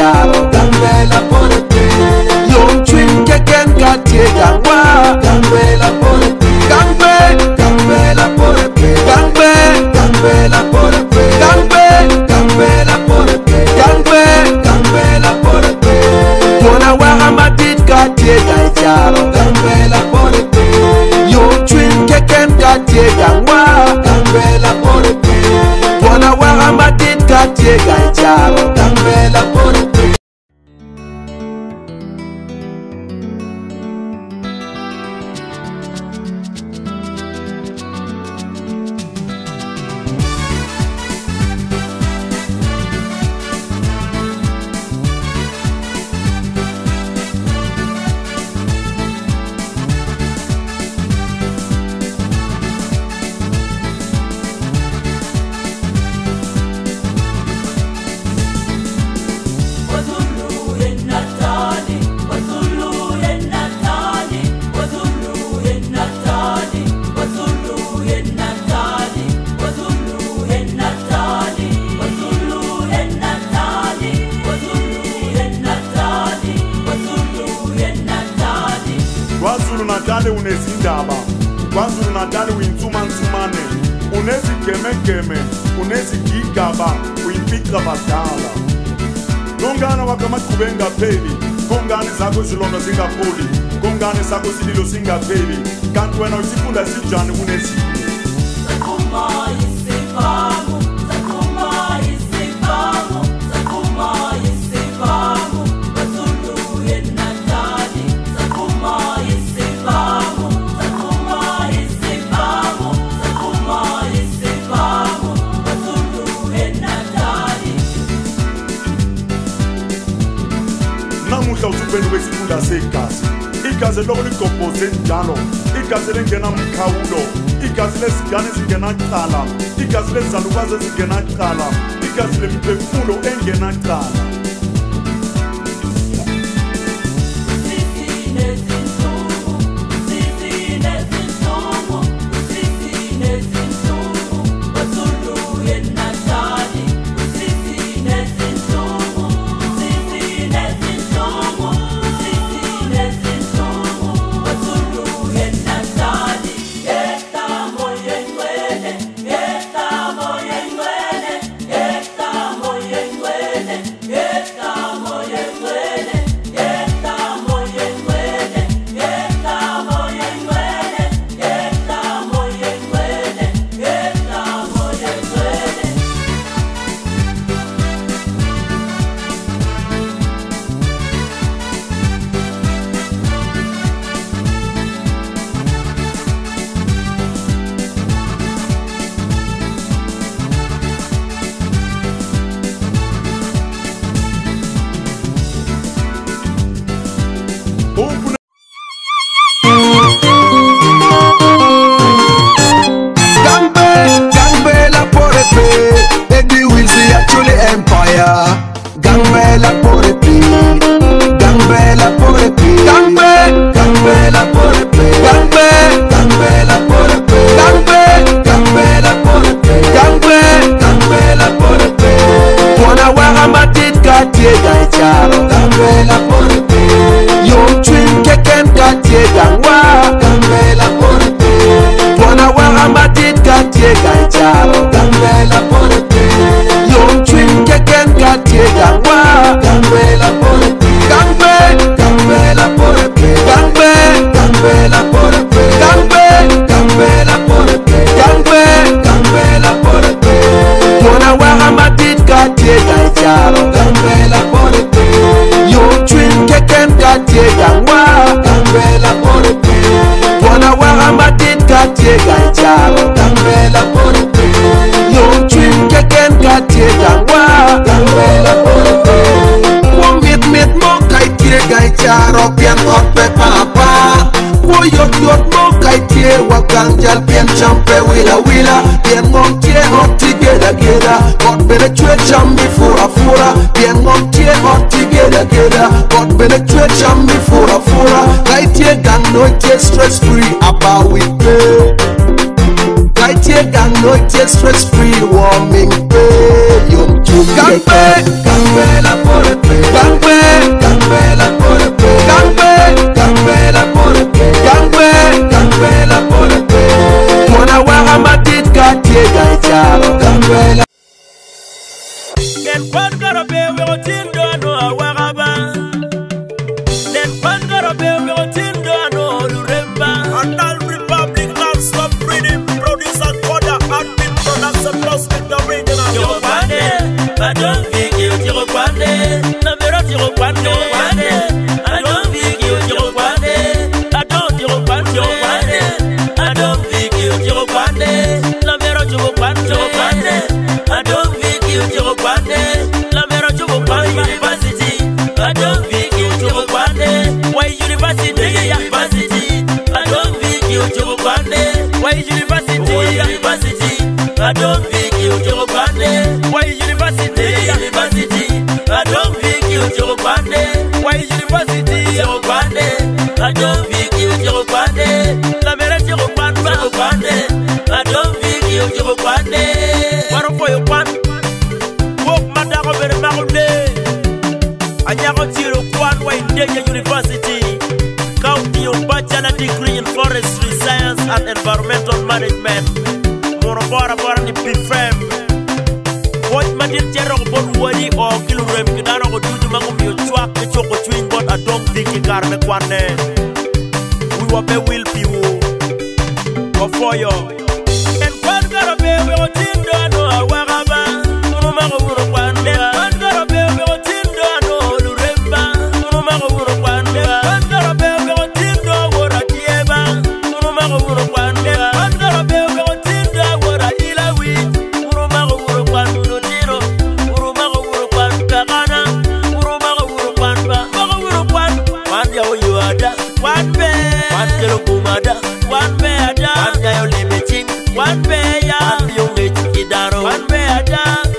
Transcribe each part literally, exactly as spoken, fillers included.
charo Gambela por pe Yom twin keken katie gangwa Gambela por pe Gangbe Gambela por pe Gangbe Gambela por pe Gangbe Gambela por pe Gangbe Gambela por pe Wana wahamatit katie gai charo Gambela por pe Yom twin keken katie gangwa Gambela por pe Wana wahamatit katie gai charo Gambela por pe KwaZulu Natal unezindaba, KwaZulu Natal uyinsumansumane, unezigeme-geme, unezigigaba, uyimpicra badala. Kungani wakamaqhube engapheli, kungani zakho izilonda zingapholi, kungani sakho isililo singapheli, kanti wena usifunda sinjani kunezinye? Namuhla uthubeni wesifunda segazi, igazi lokho ligobhoze njalo, igazi lengena mkhawulo, igazi lezingane zingena cala, igazi lezalukazi zingena cala, igazi lemiphefumulo engena cala. Gambela por ti, Gambela por ti, Gambe, Gambela por ti, Gambe, Gambela por ti, Gambe, Gambela por ti, Gambe, Gambela por ti. Wana wahamatit katie gai charo, Gambela por ti, Yom twin keken katie gangwa, Gambela por ti, Wana wahamatit katie gai charo, Gambela por ti, Yom twin keken katie gangwa, Gambela por ti, Gambe, Gambela por ti, Gambe, Gambela por ti, Gambe, Gambela por ti, Gambe, Gambela por ti, Wana wahamatit katie gai charo, Gambela por ti, Yom twin keken katie gangwa, Gambela por ti, Wana wahamatit katie gai charo, Gambela por ti, Yom twin keken katie gangwa, Gambela por ti, Wo mit mit mo katie gai charo, pian ot pe papa. Wo yot yot mo katie wakang jal pian champe wila wila, pian mom tie hot together together, got better chwe chambi fura fura, pian mom tie hot together together, got better chwe chambi fura fura. Katie gang no tie stress free about we pay. Katie gang no tie stress free warming pay. Yom twin Gambela por ti. Nen kwan garo be we o tindo no awagaba. Nen kwan garo be we o tindo no luremba. Anal Republic non-stop reading producer Koda admin production plus with the original. Tiro kwande, adon viki o tiro kwande. Na mero tiro kwande, kwande. Adon viki o tiro kwande. Adon tiro kwande, adon viki o tiro kwande. Na mero tiro kwande, kwande. Adon viki o tiro kwande. Na mero tiro kwande university. Adon viki o tiro kwande. Why university university. Adon viki o tiro kwande. Why university university. Adon viki o tiro kwande. Why university university. Adon viki o tiro kwande. Why university tiro kwande. Adon viki o tiro kwande. La mera tiro kwande kwande. Adon viki o tiro kwande. Waro for your kwan. Walk madaro bere marude. Anyako tiro kwan wa Indeja University. County your bachelor degree in forestry science and environmental management. Morobora bora ni bifem. What madin jero bon wani o kilurem kidaro ko tuju mangum yo chwa ke choko twin bot adom diki karne kwane. We wa be will be wo. Wa for yo. En kwan garo be we o tindo no awagaba. Munu mago wuro kwande. Kwan garo be we o tindo no luremba. Munu mago wuro kwande. Kwan garo be we o tindo wora tieba. Munu mago wuro kwande. Kwan garo be we o tindo wora ilawi. Munu mago wuro kwande tiro. Munu mago wuro kwande kana. Munu mago wuro kwande. Mago wuro kwande. Kwande yo yo ada. Kwande. Kwande lo kumada. Kwande ada. Kwande yo limeching. Kwande ya. Kwande yo ngechikidaro. Kwande ada.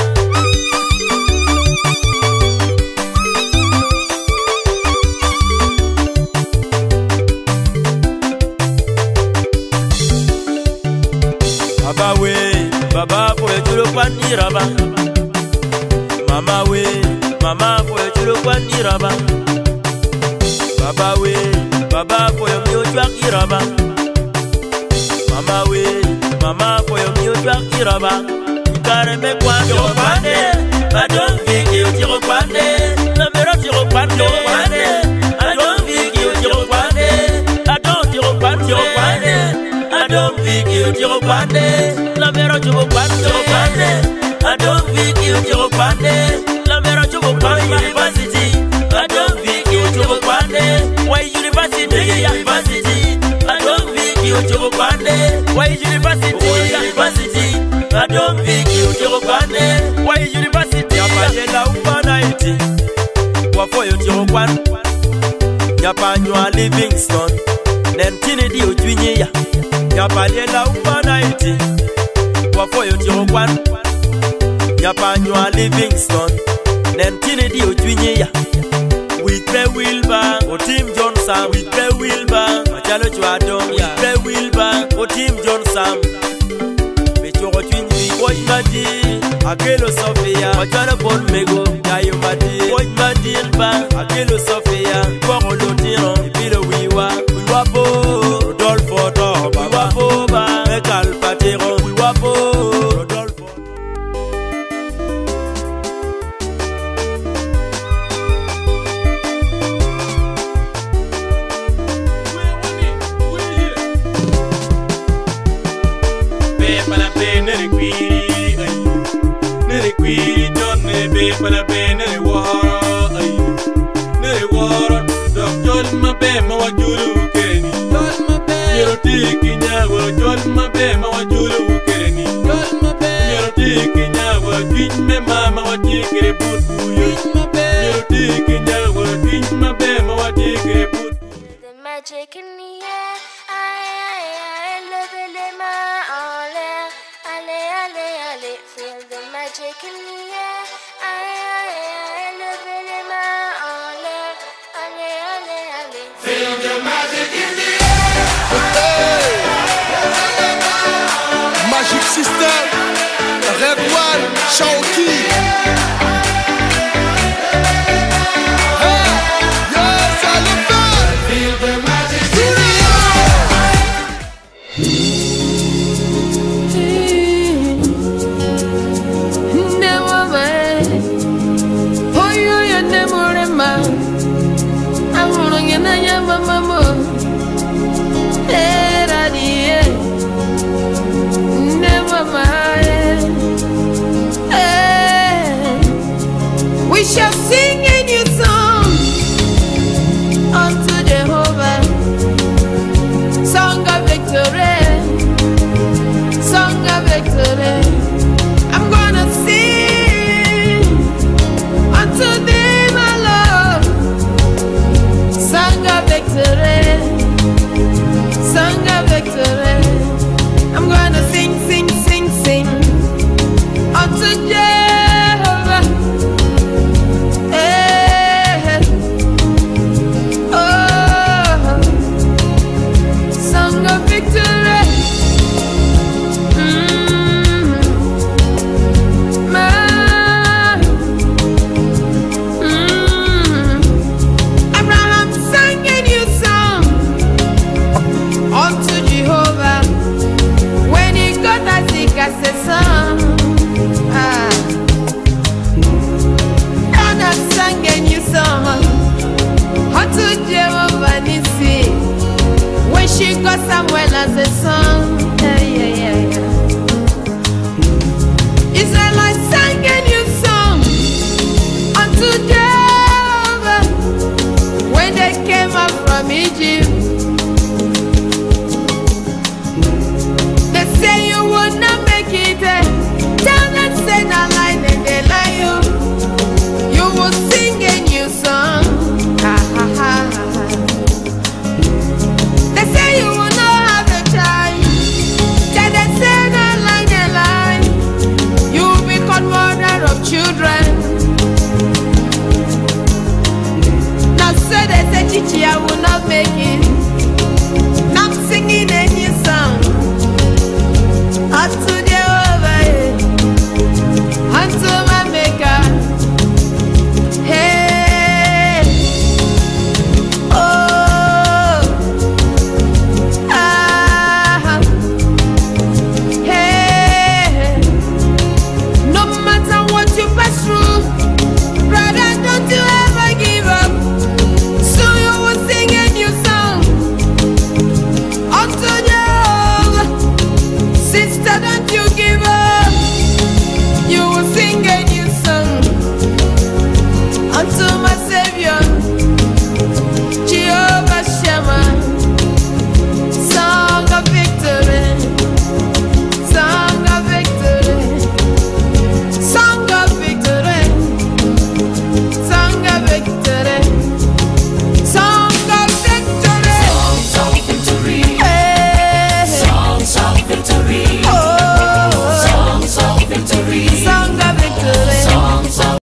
Baba we, baba for your chulu kwani raba. Mama we, mama for your chulu kwani raba. Baba we, baba for your music iraba. Mama we, mama for your music iraba. Kare me kwani kwani, adon viki utiro kwani, na mero tiro kwani kwani, adon viki utiro kwani, adon tiro kwani kwani. Adon viki utiro kwande, la mero chubo kwande kwande. Adon viki utiro kwande, la mero chubo kwande university. Adon viki utiro kwande, why university university. Adon viki utiro kwande, why university university. Adon viki utiro kwande, why university. Yapajela ubanaiti, wafo utiro kwande. Yapanywa Livingston, nentini di utwinye ya. Yapalela ubanaiti wafo yo tiro kwan. Yapanywa Livingston nentini di utwinye ya. We play Wilba o Team John Sam. We play Wilba Machalo Chwadong. We play Wilba o Team John Sam. Mechoro twinyi Boy Madi Akelo Sofia Machalo Bon Mego Yayo Madi Boy Madi Elba Akelo Sofia Kwaro Lotiro Ibilo Wiwa Wiwa po Rodolfo Toba Wiwa po ba Mekal Patero Wiwa po Rodolfo. Para pena de quiri, nere quiri, John nebe para pena de war, nere war, doctor ma be ma wajulu kereni, yero tiki nyawa, John ma be ma wajulu kereni, yero tiki nyawa, kin me mama wajikere putu, yero tiki nyawa, kin ma be ma wajikere putu. The magic in the air, aïe aïe aïe, levez les mains en l'air, allez allez allez, feel the magic in the air, aïe aïe aïe, levez les mains en l'air, allez allez allez, feel the magic in the Hey! Magic System, Red One, Shaoki. Never mind. Kena ya mama